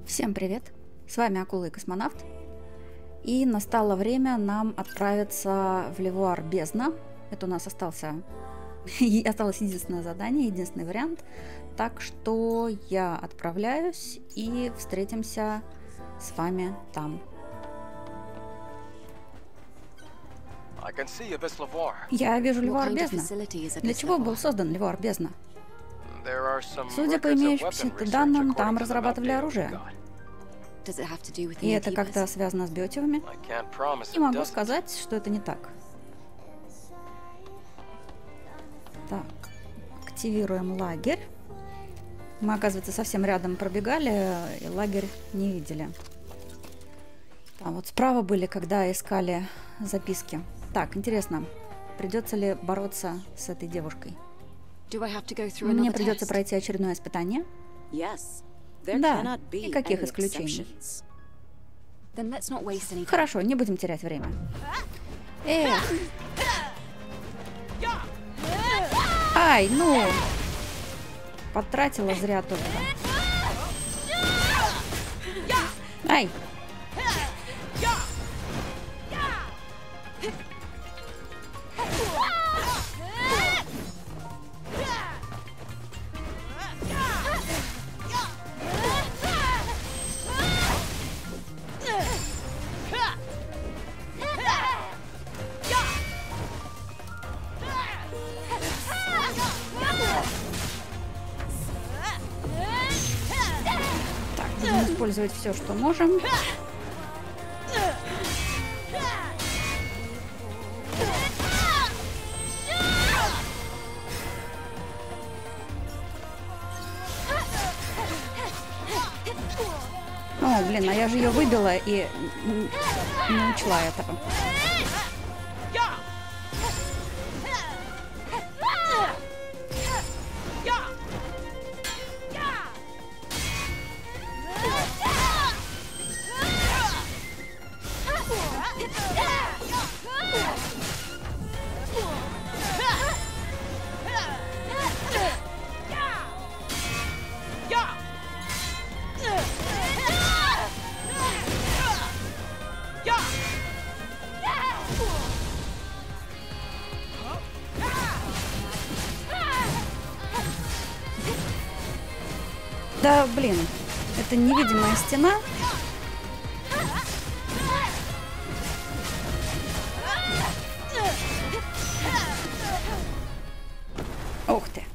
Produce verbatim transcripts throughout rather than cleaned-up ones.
Всем привет! С вами Акула и Космонавт. И настало время нам отправиться в Левуар Бездна. Это у нас остался, осталось единственное задание, единственный вариант. Так что я отправляюсь и встретимся с вами там. Я вижу Левуар Бездна. Для чего был создан Левуар Бездна? Судя по имеющимся данным, там разрабатывали оружие. И это как-то связано с биотивами? Не могу сказать, что это не так. Так, активируем лагерь. Мы, оказывается, совсем рядом пробегали, и лагерь не видели. Там вот справа были, когда искали записки. Так, интересно, придется ли бороться с этой девушкой? Мне придется пройти очередное испытание? Да, никаких исключений. Хорошо, не будем терять время. Эх! Ай, ну! Потратила зря только. Ай! Использовать все, что можем. О, блин, а я же ее выбила и не учла этого. Да, блин, это невидимая стена. Ух ты.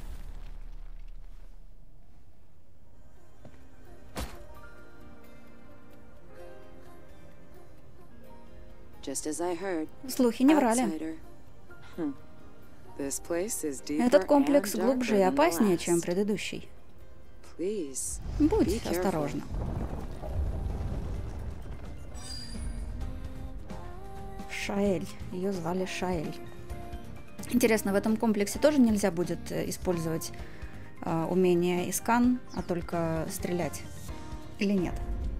Слухи не врали. Этот комплекс глубже и опаснее, чем предыдущий. Будь осторожна. Шаэль. Ее звали Шаэль. Интересно, в этом комплексе тоже нельзя будет использовать э, умение искан, а только стрелять? Или нет?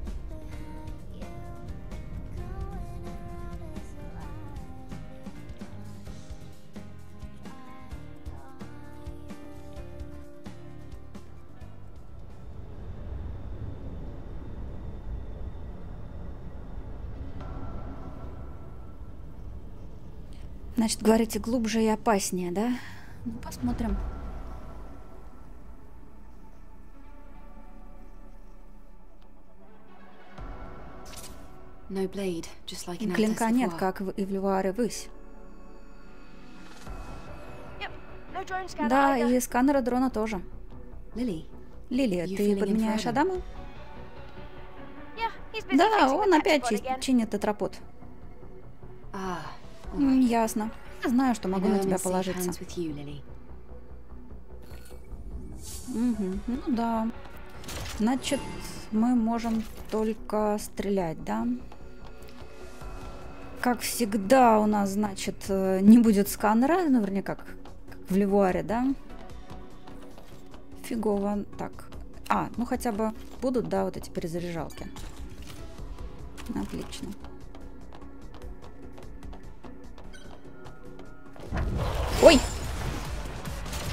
Значит, говорите, глубже и опаснее, да? Ну, посмотрим. Клинка нет, как и в Левуаре высь. Да, и сканера дрона тоже. Лили, ты подменяешь Адама? Да, он опять чинит тетрапод. Ясно. Я знаю, что могу на тебя положиться. Угу. Ну да. Значит, мы можем только стрелять, да? Как всегда у нас, значит, не будет сканера, наверняка, как в Левуаре, да? Фигово. Так. А, ну хотя бы будут, да, вот эти перезаряжалки. Отлично. Ой!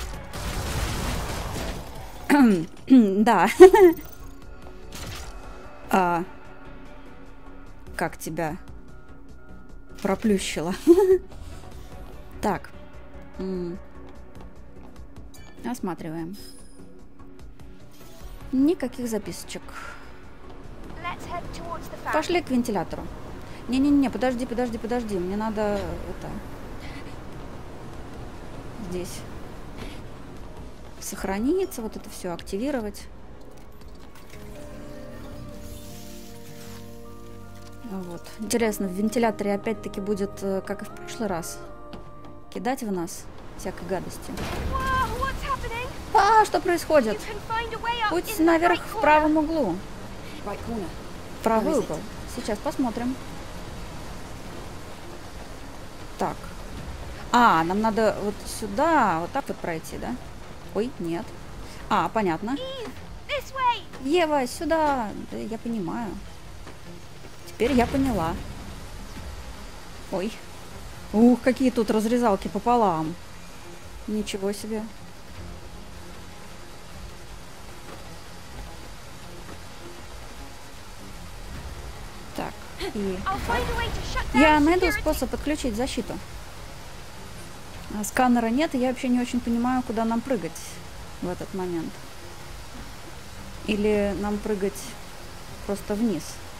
Да. А как тебя проплющило? Так. Осматриваем. Никаких записочек. Пошли к вентилятору. Не-не-не, подожди, подожди, подожди. Мне надо это... Здесь сохраниться, вот это все активировать. Вот. Интересно, в вентиляторе опять-таки будет, как и в прошлый раз, кидать в нас всякой гадостью. А, что происходит? Путь наверх в правом углу. Правый угол. Сейчас посмотрим. Так. А, нам надо вот сюда, вот так вот пройти, да? Ой, нет. А, понятно. Ева, сюда. Да, я понимаю. Теперь я поняла. Ой. Ух, какие тут разрезалки пополам. Ничего себе. Так, и... Я найду способ отключить защиту. А сканера нет, и я вообще не очень понимаю, куда нам прыгать в этот момент. Или нам прыгать просто вниз.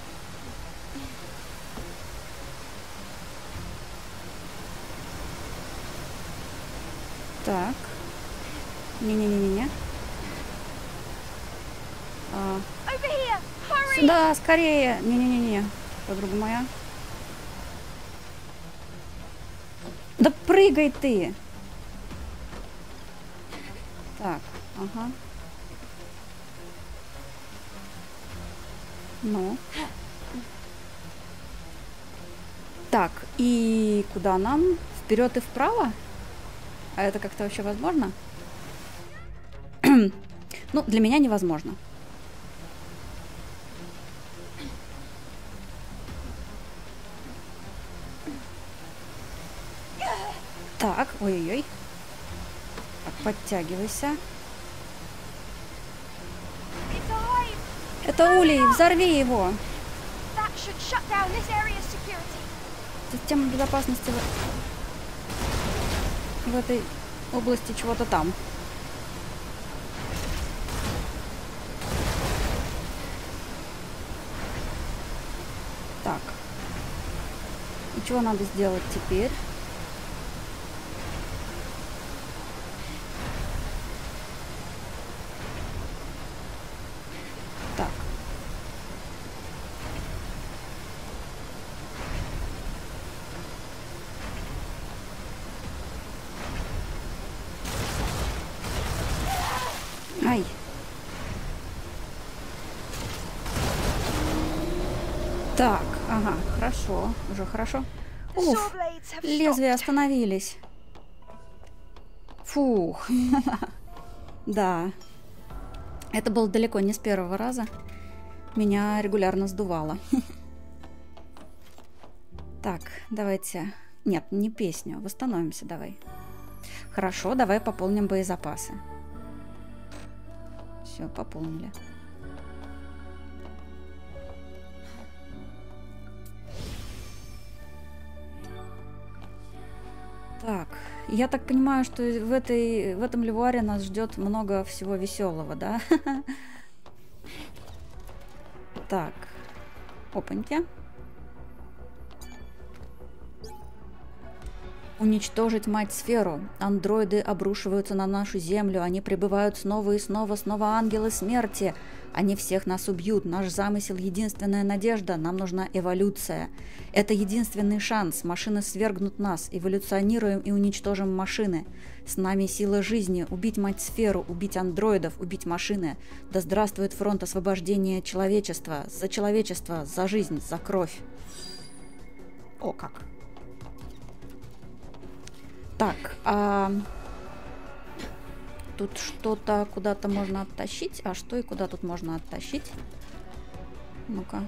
Так. Не-не-не-не-не. А. Сюда, скорее! Не-не-не-не, подруга моя. Да прыгай ты! Так, ага. Ну. Так, и куда нам? Вперед и вправо? А это как-то вообще возможно? Ну, для меня невозможно. Так, ой-ой-ой. Так, подтягивайся. Это улей, взорви его. Система безопасности в, в этой области чего-то там. Так. И что надо сделать теперь? Так. Ай. Так, ага, хорошо, уже хорошо. Уф, лезвия остановились. Фух. Да. Это было далеко не с первого раза. Меня регулярно сдувало. Так, давайте... Нет, не песню. Восстановимся давай. Хорошо, давай пополним боезапасы. Все, пополнили. Так, я так понимаю, что в, этой, в этом ливуаре нас ждет много всего веселого, да? Так, опаньки. Уничтожить мать-сферу. Андроиды обрушиваются на нашу землю. Они прибывают снова и снова, снова ангелы смерти. Они всех нас убьют. Наш замысел — единственная надежда. Нам нужна эволюция. Это единственный шанс. Машины свергнут нас. Эволюционируем и уничтожим машины. С нами сила жизни. Убить мать-сферу, убить андроидов, убить машины. Да здравствует фронт освобождения человечества. За человечество, за жизнь, за кровь. О, как. Так, а... тут что-то куда-то можно оттащить. А что и куда тут можно оттащить? Ну-ка.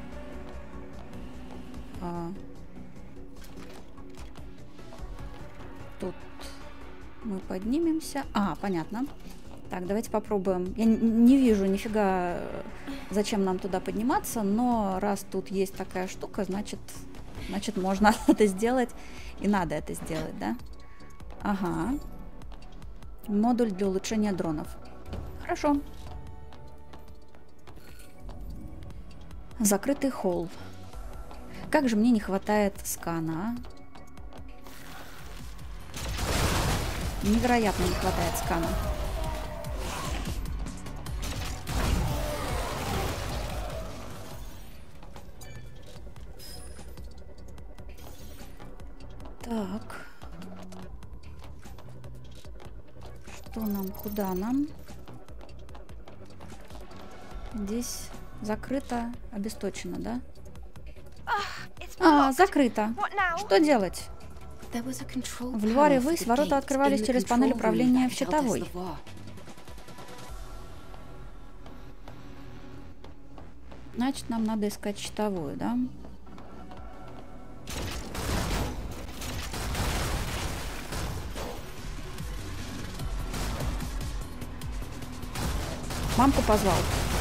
А... Тут мы поднимемся. А, понятно. Так, давайте попробуем. Я не вижу нифига зачем нам туда подниматься, но раз тут есть такая штука, значит, значит можно это сделать, и надо это сделать, да? Ага. Модуль для улучшения дронов. Хорошо. Закрытый холл. Как же мне не хватает скана, а? Невероятно не хватает скана. Так. Что нам? Куда нам? Здесь закрыто, обесточено, да? А, закрыто. Что делать? В Льваре высь ворота открывались через панель управления в щитовой. Значит, нам надо искать щитовую, да? Мамку позвал.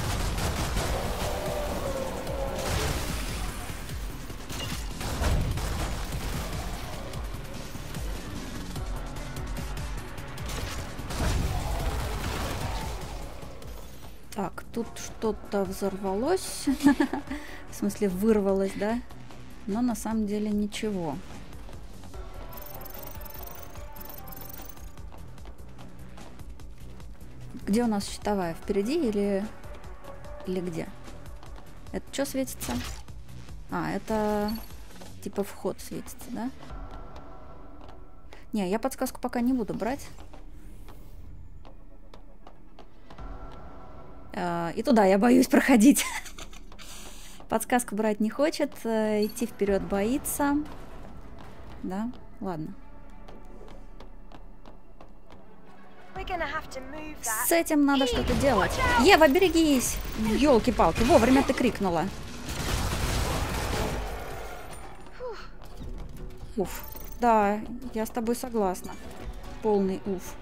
Так, тут что-то взорвалось. В смысле, вырвалось, да? Но на самом деле ничего. Где у нас щитовая? Впереди или... Или где? Это что светится? А, это типа вход светится, да? Не, я подсказку пока не буду брать. И туда я боюсь проходить. Подсказку брать не хочет, идти вперед боится. Да, ладно. С этим надо что-то делать. Ева, берегись! Ёлки-палки, вовремя ты крикнула. Уф. Да, я с тобой согласна. Полный уф.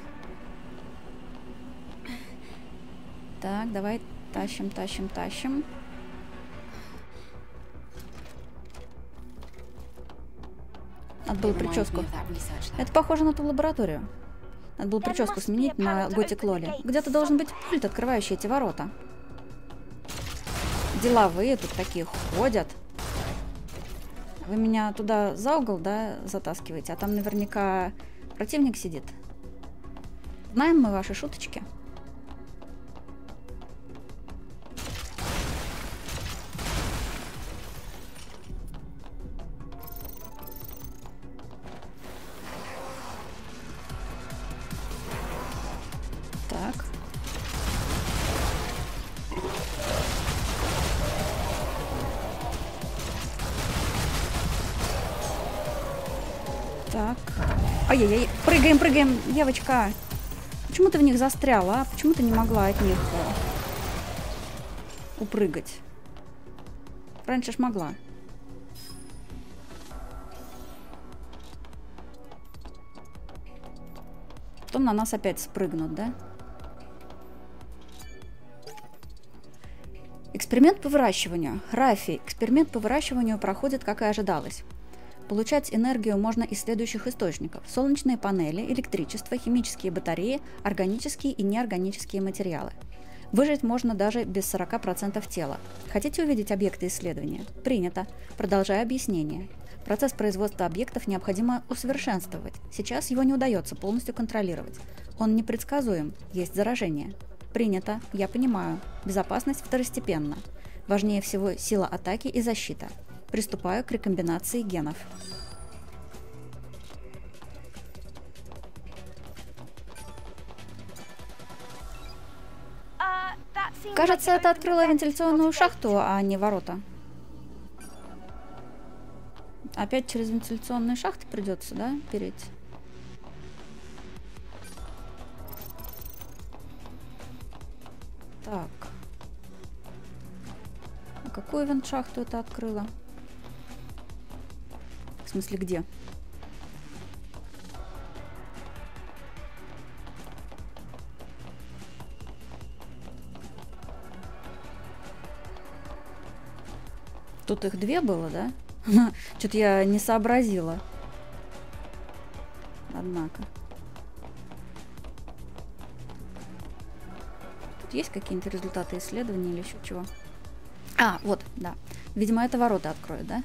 Так, давай тащим, тащим, тащим. Надо было прическу. Это похоже на ту лабораторию. Надо было прическу сменить на Готик Лоли. Где-то должен быть пульт, открывающий эти ворота. Деловые тут такие ходят. Вы меня туда за угол, да, затаскиваете, а там наверняка противник сидит. Знаем мы ваши шуточки. Так. Так. Ай-яй-яй. Прыгаем, прыгаем, девочка. Почему ты в них застряла, а? Почему ты не могла от них упрыгать? Раньше ж могла. Потом на нас опять спрыгнут, да? Эксперимент по выращиванию. Рафи, эксперимент по выращиванию проходит, как и ожидалось. Получать энергию можно из следующих источников: солнечные панели, электричество, химические батареи, органические и неорганические материалы. Выжить можно даже без сорока процентов тела. Хотите увидеть объекты исследования? Принято. Продолжаю объяснение. Процесс производства объектов необходимо усовершенствовать. Сейчас его не удается полностью контролировать. Он непредсказуем, есть заражение. Принято, я понимаю. Безопасность второстепенна. Важнее всего сила атаки и защита. Приступаю к рекомбинации генов. Кажется, это открыло вентиляционную шахту, а не ворота. Опять через вентиляционные шахты придется, да, переть? Так. А какую вент-шахту это открыло? В смысле, где? Тут их две было, да? Что-то я не сообразила. Однако. Тут есть какие-нибудь результаты исследований или еще чего? А, вот, да. Видимо, это ворота откроют, да?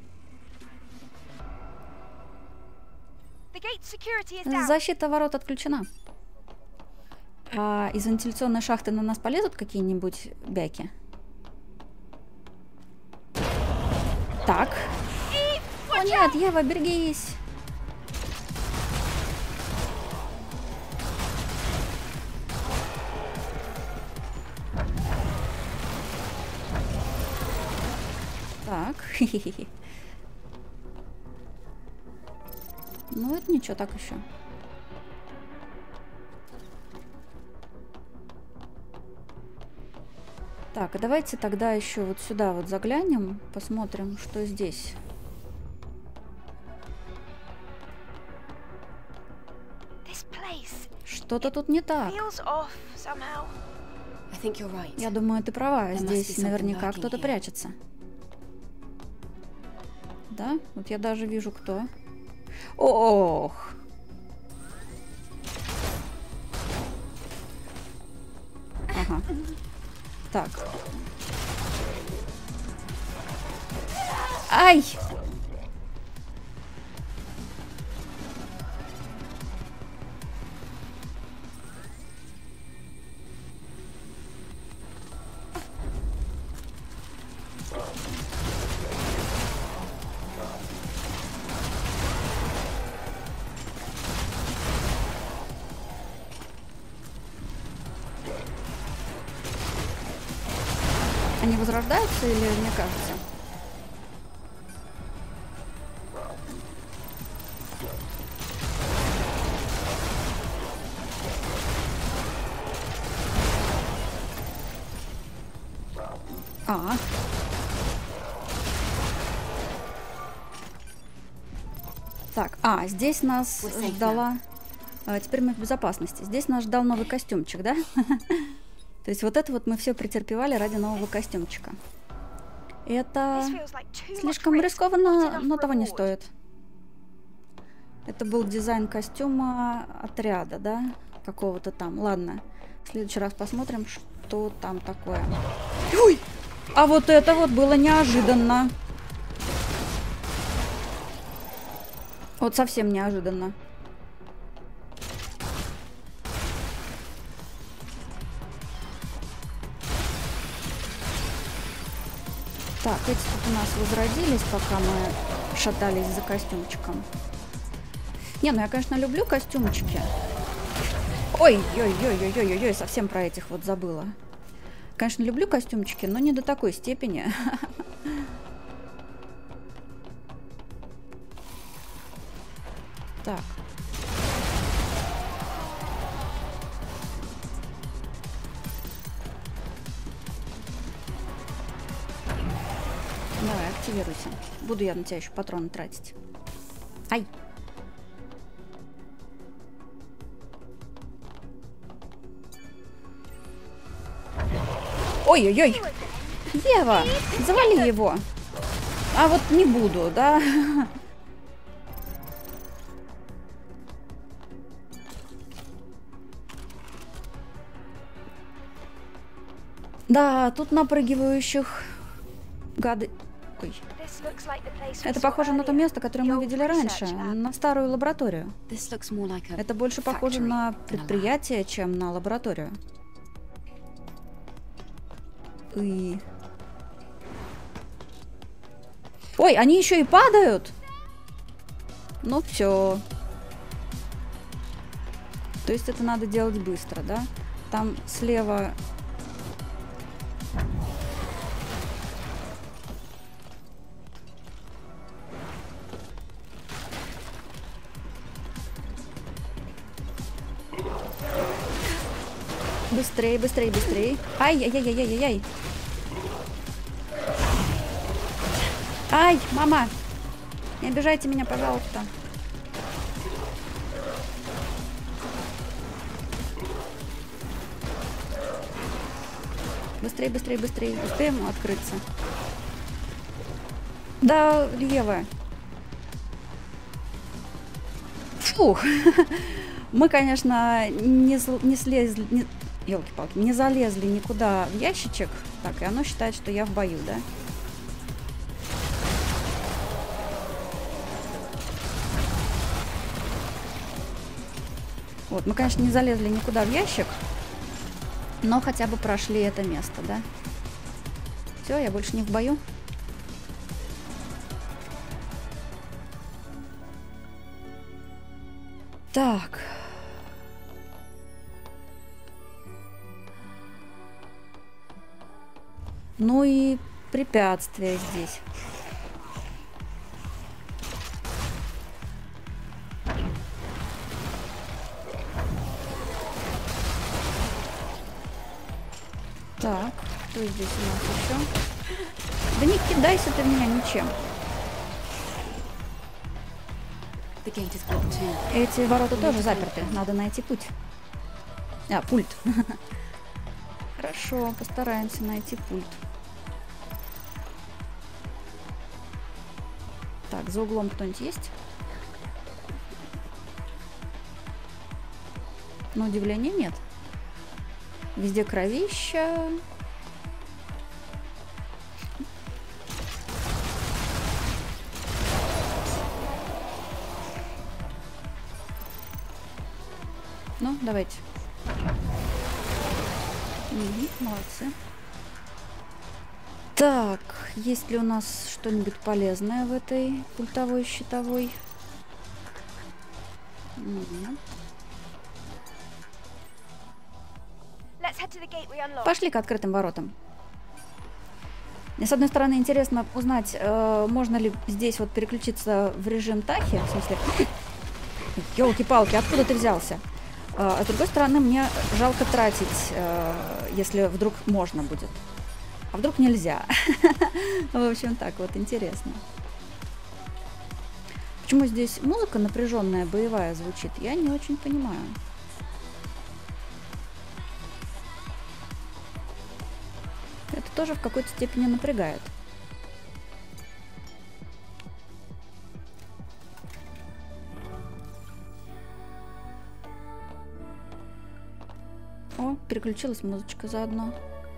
Защита ворот отключена. А из вентиляционной шахты на нас полезут какие-нибудь бяки? Так. О нет, Ева, берегись. Так. Ну, это ничего, так еще. Так, а давайте тогда еще вот сюда вот заглянем, посмотрим, что здесь. Что-то тут не так. Я думаю, ты права. Здесь наверняка кто-то прячется. Да? Вот я даже вижу, кто. Ох! Ага. Так. Ай! Они возрождаются или мне кажется? А. Так, а, здесь нас ждала... А, теперь мы в безопасности. Здесь нас ждал новый костюмчик, да? То есть вот это вот мы все претерпевали ради нового костюмчика. Это слишком рискованно, но того не стоит. Это был дизайн костюма отряда, да? Какого-то там. Ладно, в следующий раз посмотрим, что там такое. Ой! А вот это вот было неожиданно. Вот совсем неожиданно. Так, эти тут у нас возродились, пока мы шатались за костюмчиком. Не, ну я, конечно, люблю костюмчики. Ой-ой-ой-ой-ой-ой, совсем про этих вот забыла. Конечно, люблю костюмчики, но не до такой степени. Так. Давай, активируйся. Буду я на тебя еще патроны тратить. Ай! Ой-ой-ой! Ева! Завали его! А вот не буду, да? Да, тут напрыгивающих гады... Ой. Это похоже на то место, которое мы видели раньше, на старую лабораторию. Это больше похоже на предприятие, чем на лабораторию. И... Ой, они еще и падают! Ну все. То есть это надо делать быстро, да? Там слева... Быстрее, быстрее, быстрее. Ай-яй-яй-яй-яй-яй. Ай, мама! Не обижайте меня, пожалуйста. Быстрее, быстрее, быстрее. Успеем открыться? Да, Ева. Фух. Мы, конечно, не, не слезли, не, елки-палки, не залезли никуда в ящичек. Так, и оно считает, что я в бою, да? Вот, мы, конечно, не залезли никуда в ящик, но хотя бы прошли это место, да? Все, я больше не в бою. Так. Ну и препятствия здесь. Так, кто здесь у нас еще? Да не кидайся ты в меня ничем. Эти ворота тоже заперты. Надо найти путь. А, пульт. Хорошо, постараемся найти пульт. Так, за углом кто-нибудь есть? На удивление нет. Везде кровища. Ну, давайте. Угу, молодцы. Так, есть ли у нас что-нибудь полезное в этой пультовой щитовой? Нет. Пошли к открытым воротам. Мне, с одной стороны, интересно узнать, э, можно ли здесь вот переключиться в режим Тахи. В смысле, елки-палки, откуда ты взялся? А с другой стороны, мне жалко тратить, если вдруг можно будет. А вдруг нельзя. В общем, так вот, интересно. Почему здесь музыка напряженная, боевая звучит, я не очень понимаю. Это тоже в какой-то степени напрягает. О, переключилась музычка заодно.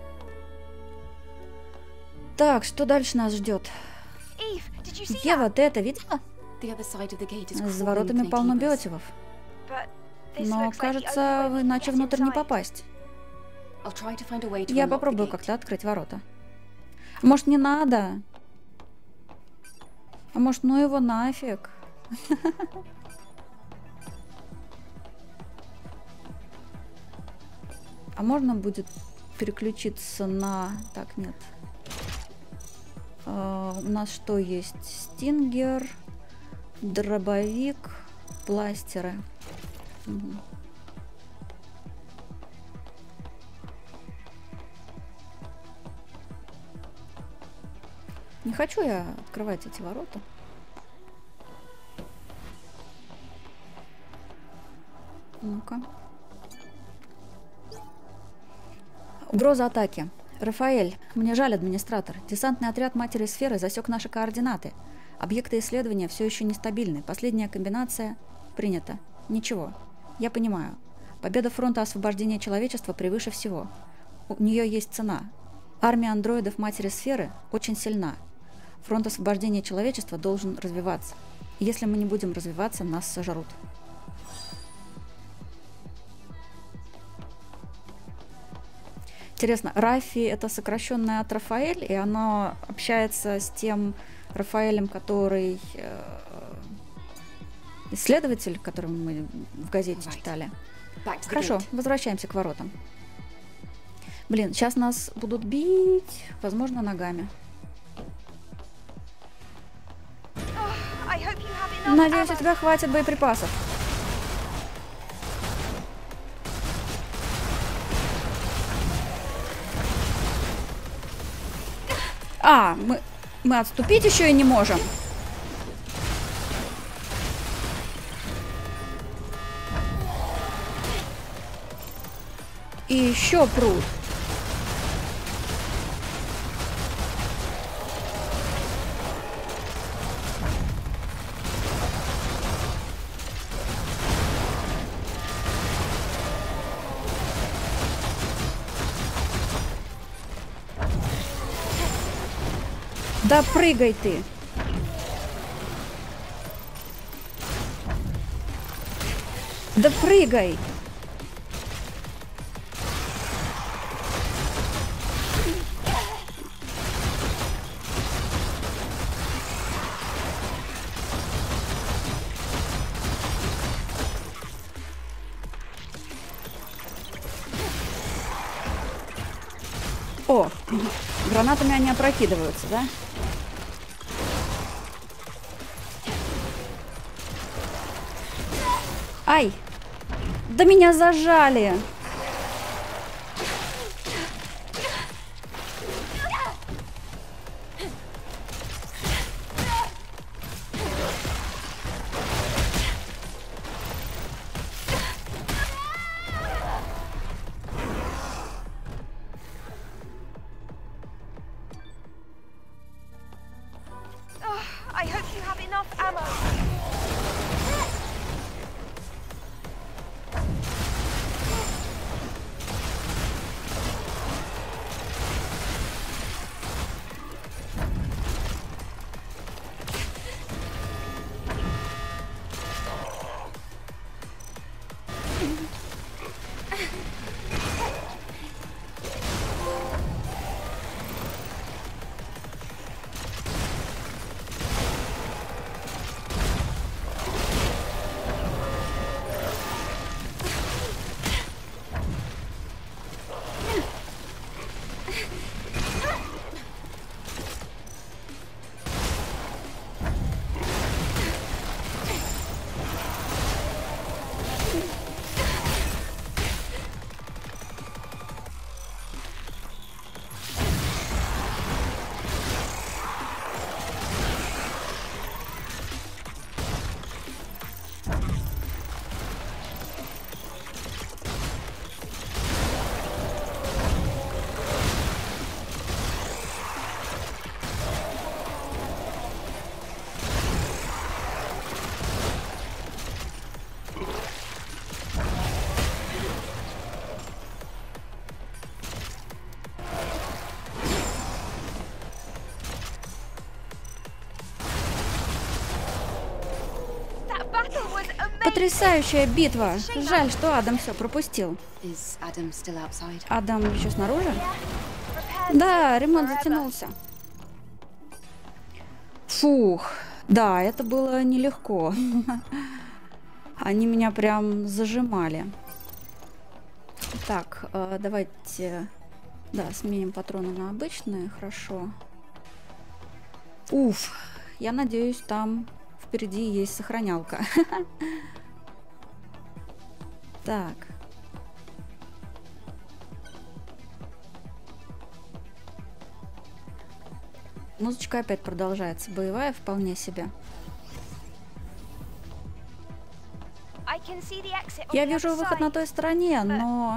Так, что дальше нас ждет? Ева, ты это видела? За воротами полно биотивов. Но, кажется, иначе внутрь не попасть. Я попробую как-то открыть ворота. Может, не надо? А может, ну его нафиг? А можно будет переключиться на... Так, нет. Uh, у нас что есть? Стингер, дробовик, бластеры. Угу. Не хочу я открывать эти ворота. Ну-ка. Угроза атаки. Рафаэль, мне жаль, администратор. Десантный отряд Матери Сферы засек наши координаты. Объекты исследования все еще нестабильны. Последняя комбинация принята. Ничего. Я понимаю. Победа фронта освобождения человечества превыше всего. У нее есть цена. Армия андроидов Матери Сферы очень сильна. Фронт освобождения человечества должен развиваться. Если мы не будем развиваться, нас сожрут. Интересно, Рафи это сокращенное от Рафаэль, и оно общается с тем Рафаэлем, который э, исследователь, которого мы в газете читали. Хорошо, возвращаемся к воротам. Блин, сейчас нас будут бить, возможно, ногами. Надеюсь, у тебя хватит боеприпасов. А, мы, мы отступить еще и не можем. И еще пруд. Да прыгай ты. Да прыгай. О, гранатами они опрокидываются, да? Ай! Да меня зажали! I hope you have enough ammo. Потрясающая битва. Жаль, что Адам все пропустил. Is Adam still outside? Адам еще снаружи? Да, ремонт затянулся. Фух. Да, это было нелегко. Они меня прям зажимали. Так, давайте... Да, сменим патроны на обычные. Хорошо. Уф. Я надеюсь, там впереди есть сохранялка. Так. Музычка опять продолжается. Боевая вполне себе. Я вижу выход на той стороне, но...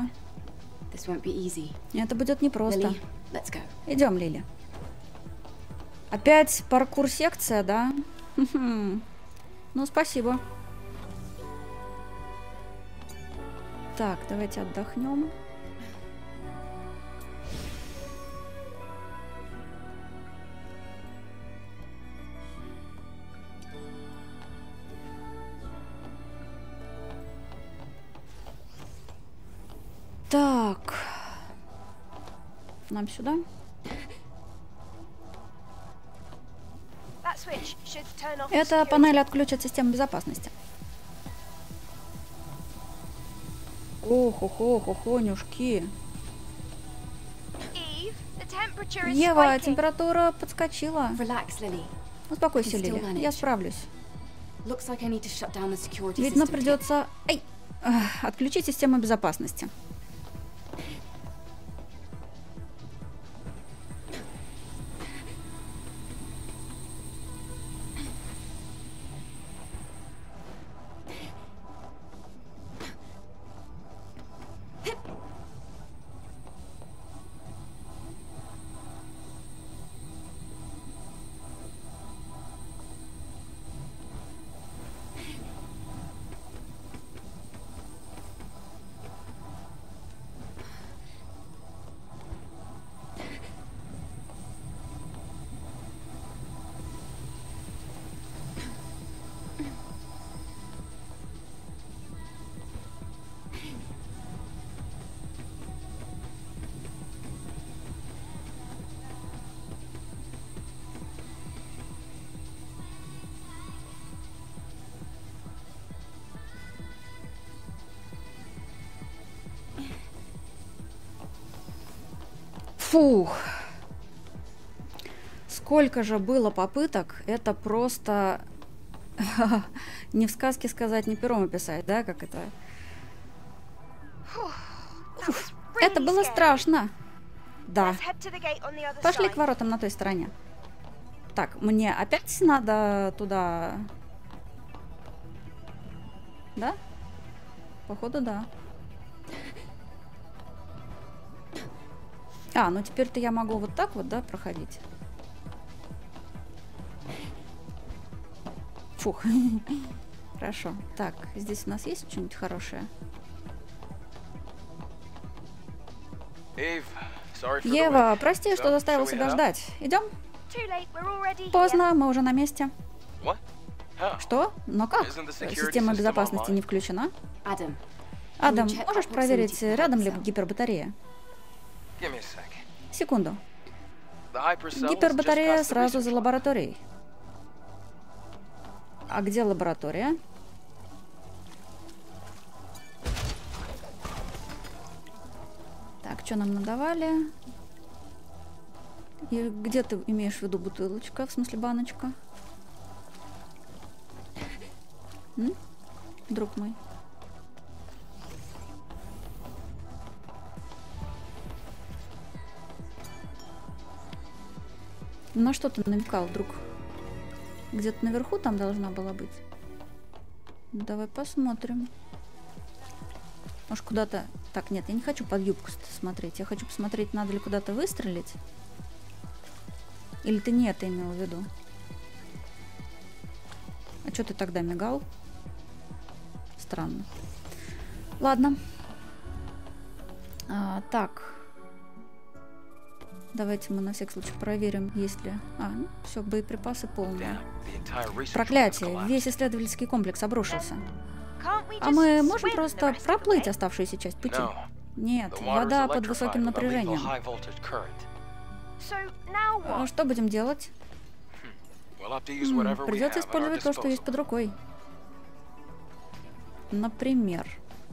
Это будет непросто. Идем, Лили. Опять паркур-секция, да? Ну, спасибо. Так, давайте отдохнем. Так. Нам сюда. Эта панель отключит систему безопасности. Ох, ох, ох, охонюшки. Ева, температура подскочила. Успокойся, Лили, я справлюсь. Видно, придется Ай! Отключить систему безопасности. Фух. Сколько же было попыток, это просто не в сказке сказать, не пером описать, да, как это? Уф, это было страшно. Да. Пошли к воротам на той стороне. Так, мне опять надо туда... Да? Походу, да. А, ну теперь-то я могу вот так вот, да, проходить. Фух. Хорошо. Так, здесь у нас есть что-нибудь хорошее? Ева, прости, что заставил себя ждать. Идем? Поздно, мы уже на месте. Что? Но как? Система безопасности не включена? Adam, Адам, можешь проверить, рядом ли гипербатарея? Секунду. Гипербатарея сразу за лабораторией. А где лаборатория? Так, что нам надавали? И где ты имеешь в виду бутылочка, в смысле баночка? М? Друг мой. На что ты намекал, друг? Где-то наверху там должна была быть. Давай посмотрим. Может, куда-то... Так, нет, я не хочу под юбку смотреть. Я хочу посмотреть, надо ли куда-то выстрелить. Или ты не это имел в виду? А что ты тогда мигал? Странно. Ладно. А, так. Давайте мы на всякий случай проверим, есть ли... А, ну, все, боеприпасы полные. Проклятие, весь исследовательский комплекс обрушился. А мы можем просто проплыть оставшуюся часть пути? Нет, вода под высоким напряжением. А что будем делать? М, придется использовать то, что есть под рукой. Например...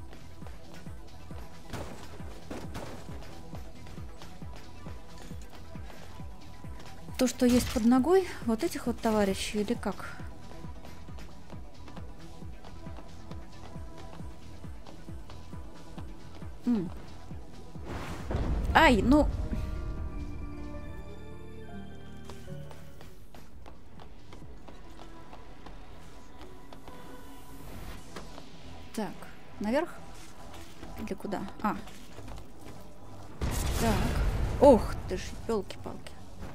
То, что есть под ногой, вот этих вот товарищей, или как? М. Ай, ну... Так, наверх? Или куда? А. Так. Ох ты ж, ёлки-палки.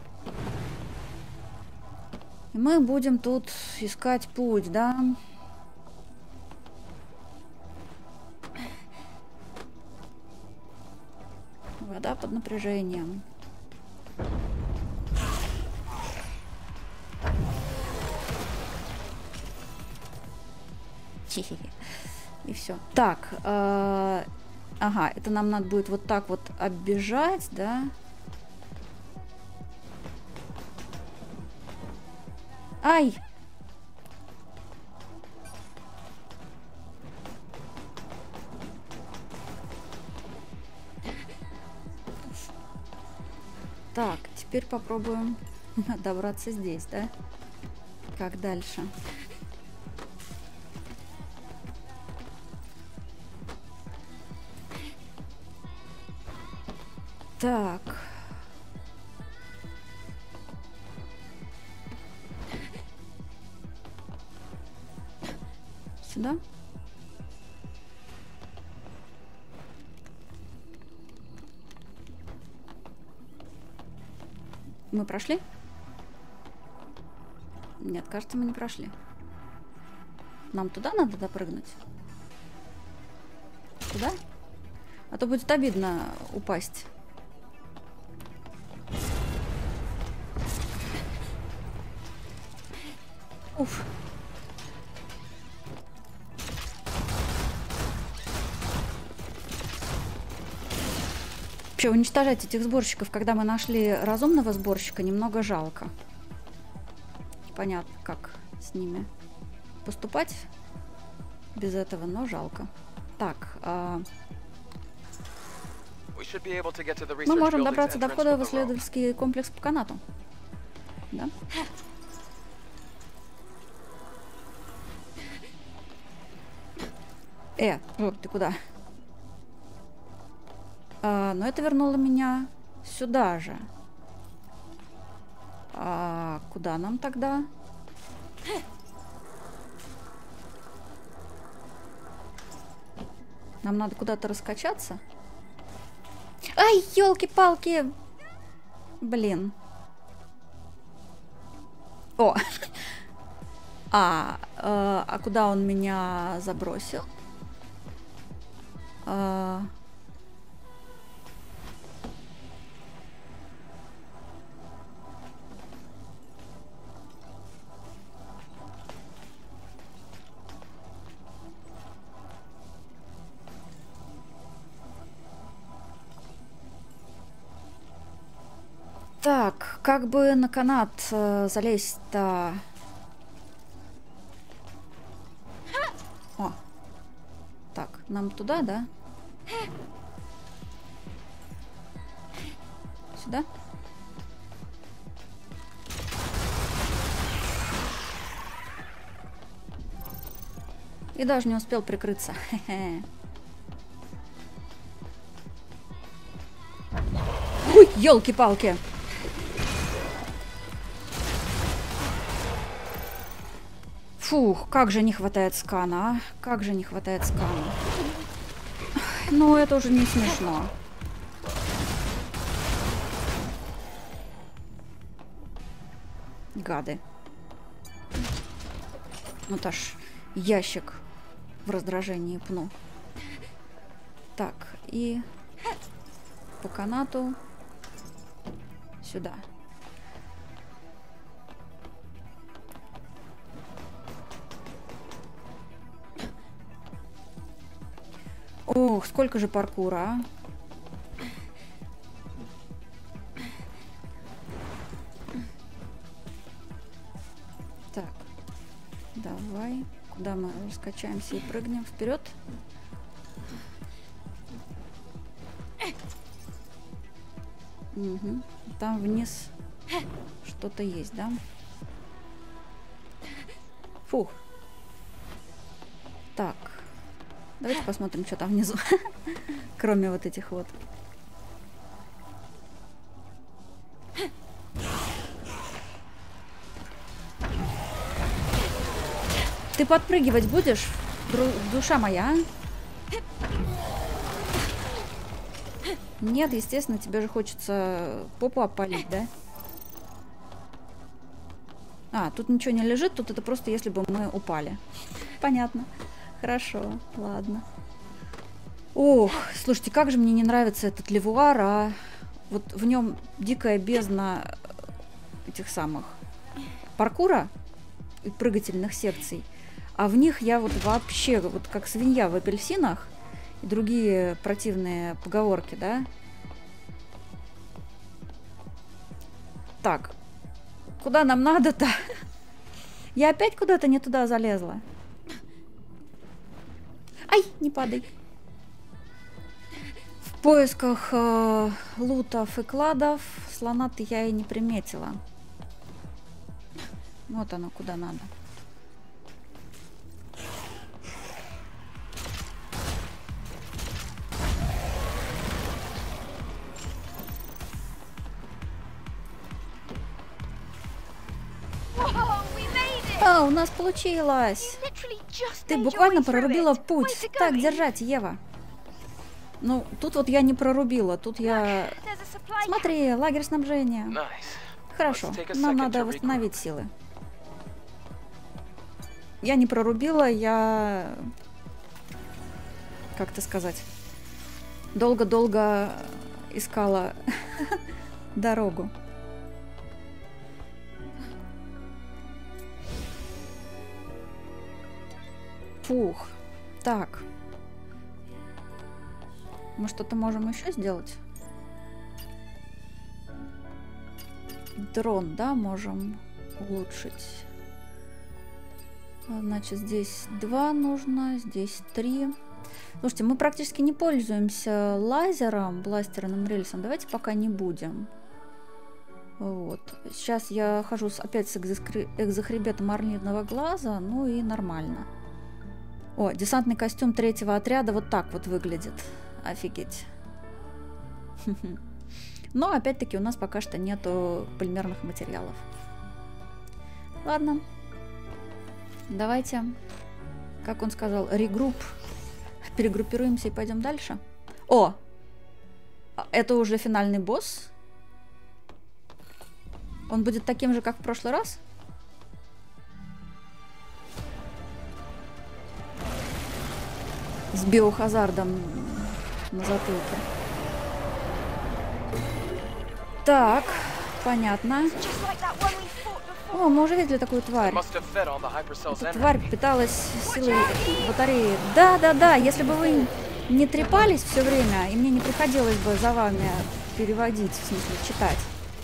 И мы будем тут искать путь, да? Вода под напряжением. И все. Так, э, ага, это нам надо будет вот так вот оббежать, да? Ай! Так, теперь попробуем добраться здесь, да? Как дальше? Так. Сюда? Мы прошли? Нет, кажется, мы не прошли. Нам туда надо допрыгнуть? Туда? А то будет обидно упасть. Уф. Вообще, уничтожать этих сборщиков, когда мы нашли разумного сборщика, немного жалко. Понятно, как с ними поступать без этого, но жалко. Так. А... Мы можем добраться до входа в исследовательский комплекс по канату. Да? Э, вот ты куда? А, но это вернуло меня сюда же. А куда нам тогда? Нам надо куда-то раскачаться? Ай, елки-палки! Блин. О! А, э, а куда он меня забросил? А... Так, как бы на канат э, залезть-то? О, так, нам туда, да? Сюда? И даже не успел прикрыться. Хе-хе. Ой, елки-палки! Фух, как же не хватает скана, а? Как же не хватает скана. Ну, это уже не смешно. Гады. Вот аж ящик в раздражении пну. Так, и по канату сюда. Ох, сколько же паркура, а? Так, давай. Куда мы раскачаемся и прыгнем вперед? Угу. Там вниз что-то есть, да? Фух. Так. Давайте посмотрим, что там внизу. Кроме вот этих вот. Ты подпрыгивать будешь? Дру- душа моя, а? Нет, естественно, тебе же хочется попу опалить, да? А, тут ничего не лежит, тут это просто если бы мы упали. Понятно. Хорошо, ладно. Ох, слушайте, как же мне не нравится этот левуар, а вот в нем дикая бездна этих самых паркура и прыгательных секций, а в них я вот вообще вот как свинья в апельсинах и другие противные поговорки, да? Так, куда нам надо-то? Я опять куда-то не туда залезла. Ай, не падай. В поисках э, лутов и кладов слона-то я и не приметила. Вот оно, куда надо. О, у нас получилось! Ты буквально прорубила путь. Так, держать, Ева. Ну, тут вот я не прорубила. Тут я... Смотри, лагерь снабжения. Хорошо, нам надо восстановить силы. Я не прорубила, я... Как это сказать? Долго-долго искала дорогу. Фух. Так. Мы что-то можем еще сделать? Дрон, да, можем улучшить. Значит, здесь два нужно, здесь три. Слушайте, мы практически не пользуемся лазером, бластерным рельсом. Давайте пока не будем. Вот. Сейчас я хожу с, опять с экзохри... экзохребетом орлиного глаза. Ну и нормально. О, десантный костюм третьего отряда вот так вот выглядит. Офигеть. Но опять-таки у нас пока что нету полимерных материалов. Ладно. Давайте, как он сказал, регрупп. Перегруппируемся и пойдем дальше. О! Это уже финальный босс. Он будет таким же, как в прошлый раз? С биохазардом на затылке. Так, понятно. О, мы уже видели такую тварь. Эта тварь питалась силой батареи. Да-да-да, если бы вы не трепались все время, и мне не приходилось бы за вами переводить, в смысле читать.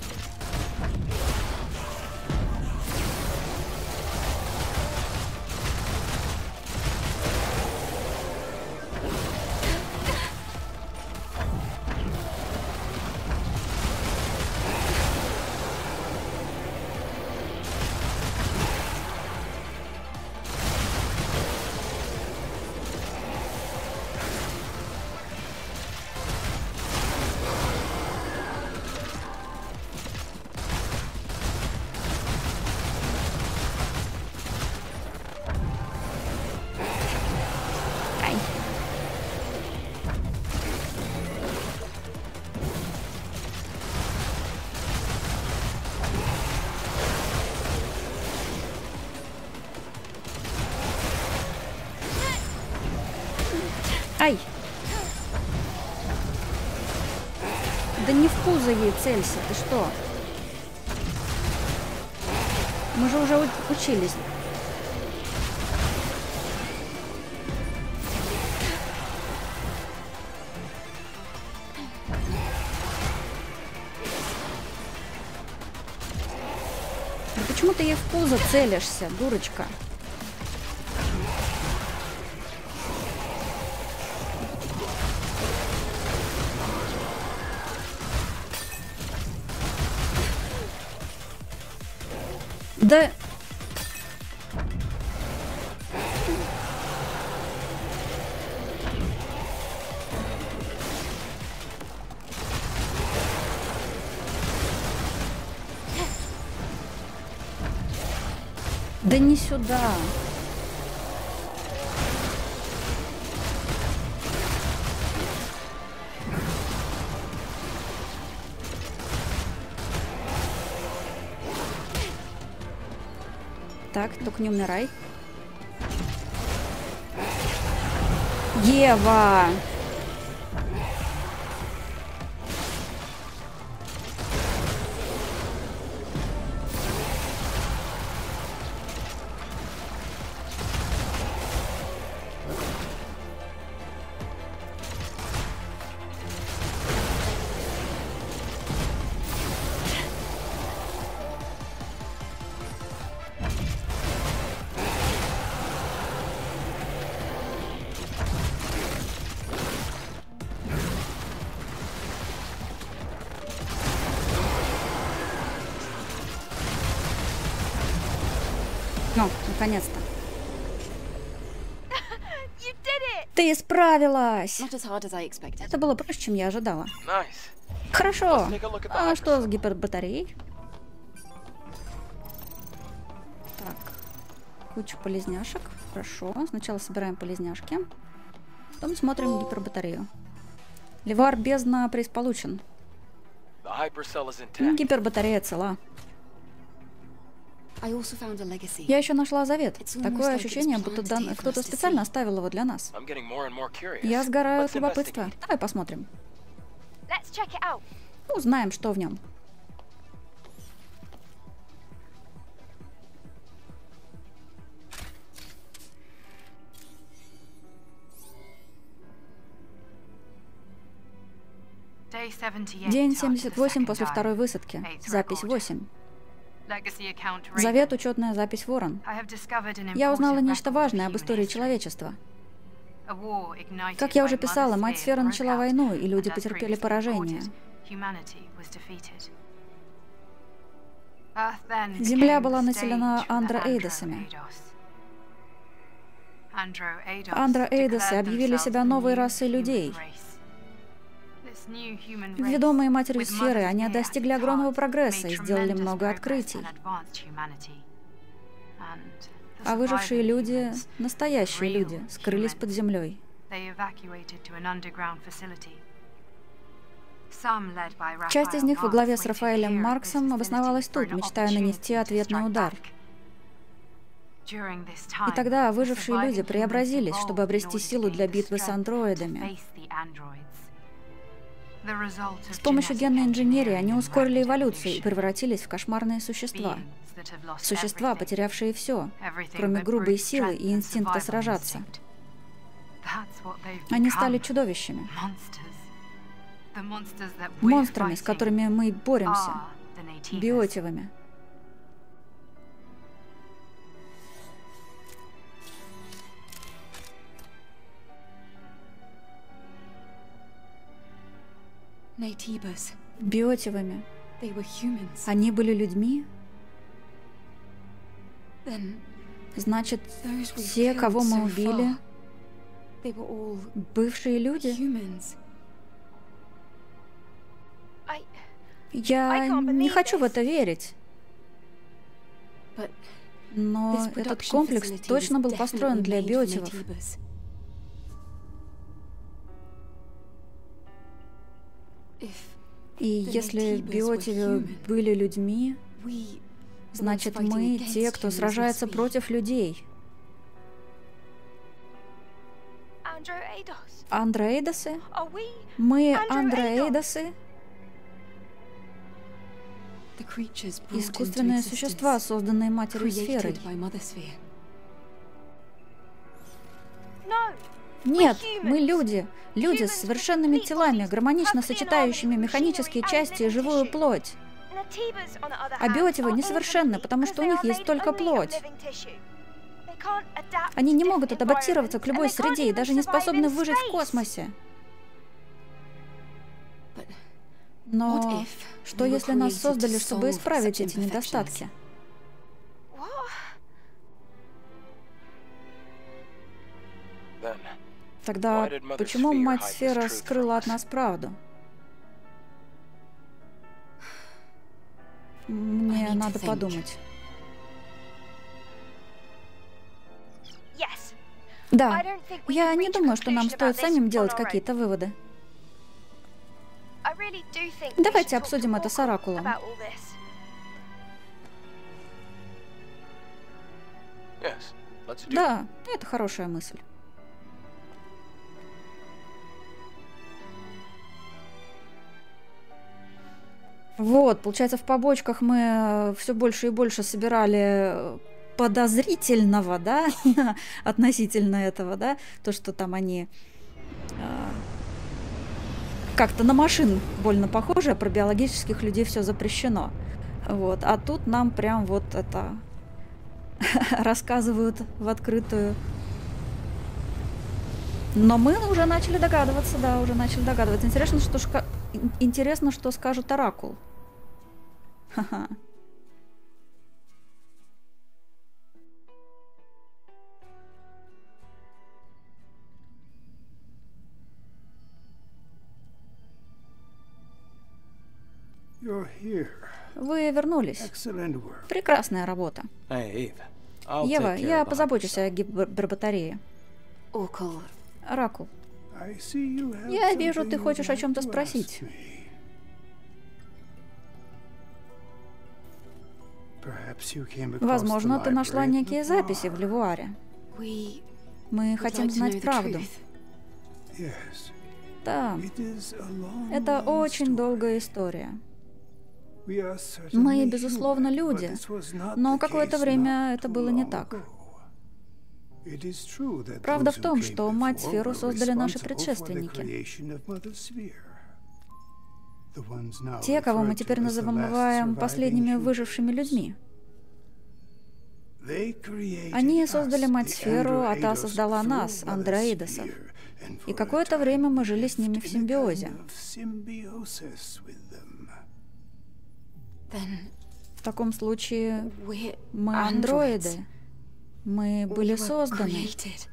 Ай! Да не в пузо ей целься, ты что? Мы же уже учились. Да почему ты ей в пузо целишься, дурочка? Да... Да не сюда. Так, только не умирай. Ева! Ну, наконец-то. Ты справилась! Это было проще, чем я ожидала. Хорошо. А что с гипербатареей? Так. Кучу полезняшек. Хорошо. Сначала собираем полезняшки. Потом смотрим гипербатарею. Ливар бездна приз получен. Гипербатарея цела. Я еще нашла завет. Такое ощущение, будто дан... кто-то специально оставил его для нас. Я сгораю от любопытства. Давай посмотрим. Узнаем, что в нем. День семьдесят восемь после второй высадки. Запись восемь. Завет, учетная запись Ворон. Я узнала нечто важное об истории человечества. Как я уже писала, Мать-сфера начала войну, и люди потерпели поражение. Земля была населена андроэйдосами. Андроэйдосы объявили себя новой расой людей. Ведомые Матерью сферы, они достигли огромного прогресса и сделали много открытий. А выжившие люди, настоящие люди, скрылись под землей. Часть из них во главе с Рафаэлем Марксом обосновалась тут, мечтая нанести ответный удар. И тогда выжившие люди преобразились, чтобы обрести силу для битвы с андроидами. С помощью генной инженерии они ускорили эволюцию и превратились в кошмарные существа. Существа, потерявшие все, кроме грубой силы и инстинкта сражаться. Они стали чудовищами. Монстрами, с которыми мы боремся. Биотивами. Биотивами. Они были людьми? Значит, все, кого мы убили, бывшие люди? Я не хочу в это верить. Но этот комплекс точно был построен для биотивов. И если биотивы были людьми, значит, мы те, кто сражается против людей. Андроэйдосы? Мы андроэйдосы? Искусственные существа, созданные Матерью сферой. Нет, мы люди. Люди с совершенными телами, гармонично сочетающими механические части и живую плоть. А биотивы несовершенны, потому что у них есть только плоть. Они не могут адаптироваться к любой среде и даже не способны выжить в космосе. Но что если нас создали, чтобы исправить эти недостатки? Тогда почему Мать-сфера скрыла от нас правду? Мне надо подумать. Да, я не думаю, что нам стоит самим делать какие-то выводы. Давайте обсудим это с Оракулом. Да, это хорошая мысль. Вот, получается, в побочках мы все больше и больше собирали подозрительного, да, относительно этого, да, то, что там они э, как-то на машин больно похожи, а про биологических людей все запрещено. Вот, а тут нам прям вот это рассказывают в открытую. Но мы уже начали догадываться, да, уже начали догадываться. Интересно, что, шка... Интересно, что скажет Оракул. Ха-ха. Вы вернулись. Прекрасная работа. Ева, я позабочусь о гипербатарее. Оракул, я вижу, ты хочешь о чем-то спросить. Возможно, ты нашла некие записи в Ливуаре. Мы хотим знать правду. Да, это очень долгая история. Мы, безусловно, люди, но какое-то время это было не так. Правда в том, что Мать-сферу создали наши предшественники. Те, кого мы теперь называем последними выжившими людьми. Они создали мать-сферу, а та создала нас, андроидосов. И какое-то время мы жили с ними в симбиозе. В таком случае мы андроиды. Мы были созданы.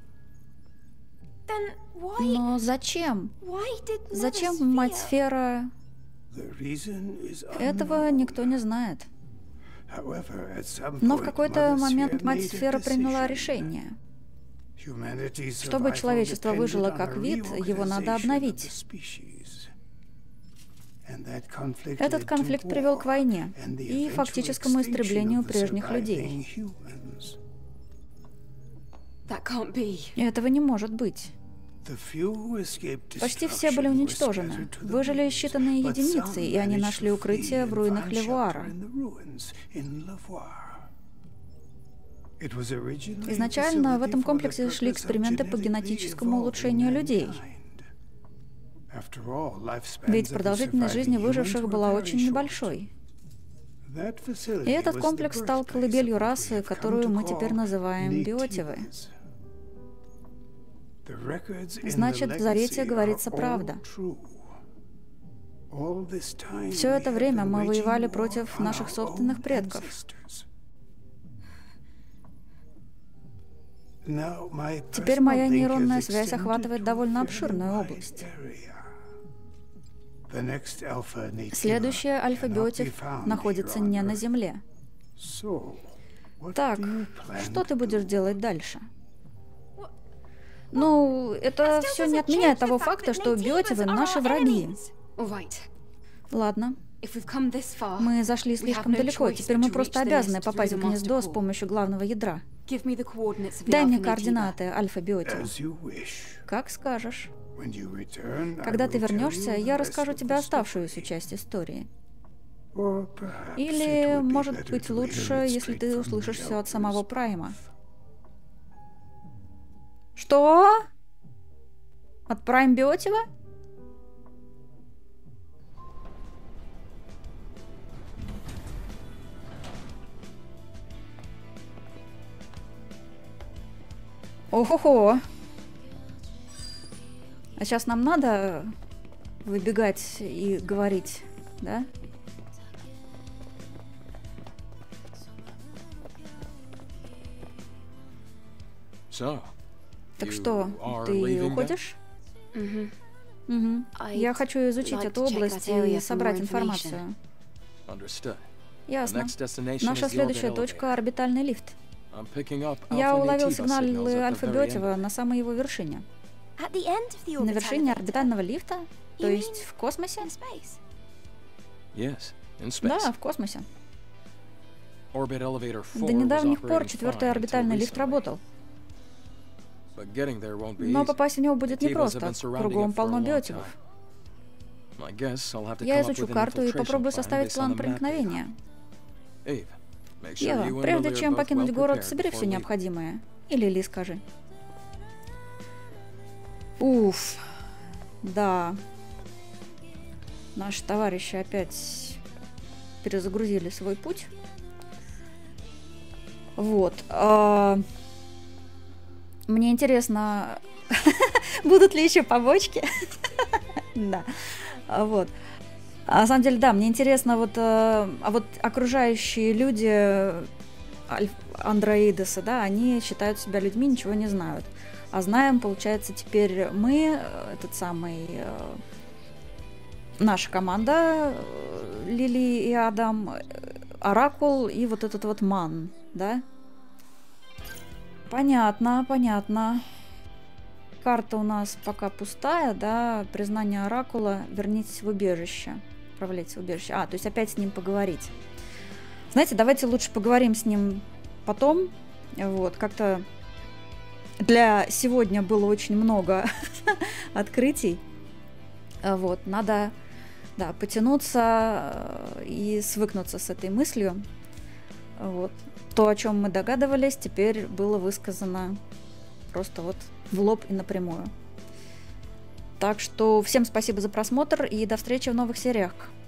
Но зачем? Зачем мать-сфера? Этого никто не знает. Но в какой-то момент мать-сфера приняла решение. Чтобы человечество выжило как вид, его надо обновить. Этот конфликт привел к войне и фактическому истреблению прежних людей. Этого не может быть. Почти все были уничтожены. Выжили считанные единицы, и они нашли укрытие в руинах Левуара. Изначально в этом комплексе шли эксперименты по генетическому улучшению людей. Ведь продолжительность жизни выживших была очень небольшой. И этот комплекс стал колыбелью расы, которую мы теперь называем биотивы. Значит, в Завете говорится правда. Все это время мы воевали против наших собственных предков. Теперь моя нейронная связь охватывает довольно обширную область. Следующий альфа-биотив находится не на Земле. Так, что ты будешь делать дальше? Ну, это все не отменяет того факта, что биотивы — наши враги. Ладно. Мы зашли слишком далеко, теперь мы просто обязаны попасть в гнездо с помощью главного ядра. Дай мне координаты альфа-биотива. Как скажешь. Когда ты вернешься, я расскажу тебе оставшуюся часть истории. Или, может быть, лучше, если ты услышишь все от самого Прайма. Что? От Прайм-биотива? Ого-го. А сейчас нам надо выбегать и говорить, да? So, Так что, ты уходишь? Угу. Я хочу изучить эту область и собрать информацию. Ясно. Наша следующая точка — орбитальный лифт. Я уловил сигналы альфа-биотива на самой его вершине. На вершине орбитального лифта? То есть в космосе? Да, в космосе. До недавних пор четвертый орбитальный лифт работал. Но попасть в него будет непросто. Кругом полно биотивов. Я изучу карту и попробую составить план проникновения. Ева, прежде чем покинуть город, собери все необходимое. Или Ли, скажи. Уф. Да. Наши товарищи опять перезагрузили свой путь. Вот. А... Мне интересно, будут ли еще побочки? Да. Вот. На самом деле, да, мне интересно, вот, а вот окружающие люди, андроидосы, да, они считают себя людьми, ничего не знают. А знаем, получается, теперь мы, этот самый, наша команда, Лили и Адам, Оракул и вот этот вот Ман, да? Понятно, понятно. Карта у нас пока пустая, да, признание Оракула, вернитесь в убежище. Отправляйтесь в убежище. А, то есть опять с ним поговорить. Знаете, давайте лучше поговорим с ним потом. Вот, как-то для сегодня было очень много открытий. Вот, надо, да, потянуться и свыкнуться с этой мыслью. Вот. То, о чем мы догадывались, теперь было высказано просто вот в лоб и напрямую. Так что всем спасибо за просмотр и до встречи в новых сериях.